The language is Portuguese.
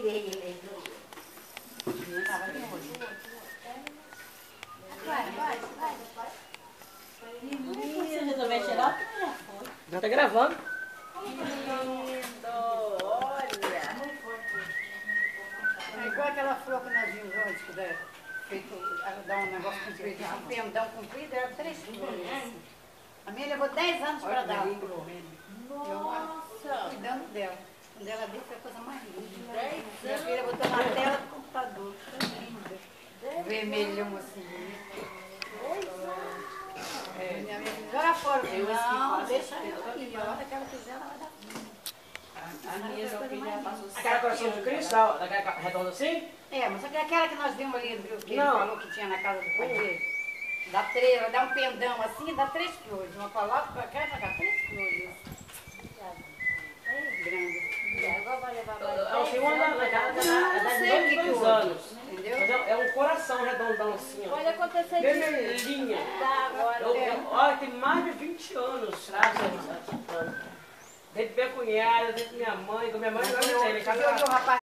Já tá gravando. Lindo, olha. É igual aquela flor que nós vimos antes, que dá um negócio comprido, um pendão comprido, era 3 flores. A minha levou 10 anos para dar a flor. Nossa. Cuidando dela. Quando ela deu, foi a coisa mais linda. 10 anos. Minha filha botou na tela do computador. Tão linda. Vermelhão assim. Minha amiga disse, joga fora. Não, deixa ela aí. A hora que ela quiser, ela vai dar. A minha filha passou Aquela coração de cristal, daquela redonda assim? É, mas só que aquela que nós vimos ali, que ele Não. falou que tinha na casa do pai dele, dá 3, ela dá um pendão assim, dá 3 flores. Uma pra lá, pra cá e pra cá, 3 flores. É grande. Agora vai levar Ela tem uma na casa Não sei o que de 2 houve, anos. entendeu? Mas é um coração redondão assim, ó. Pode acontecer Vermelhinha. Tá, agora. Olha, tem mais de 20 anos, sabe? Desde minha cunhada, desde minha mãe, com minha mãe não tem, E hoje o rapaz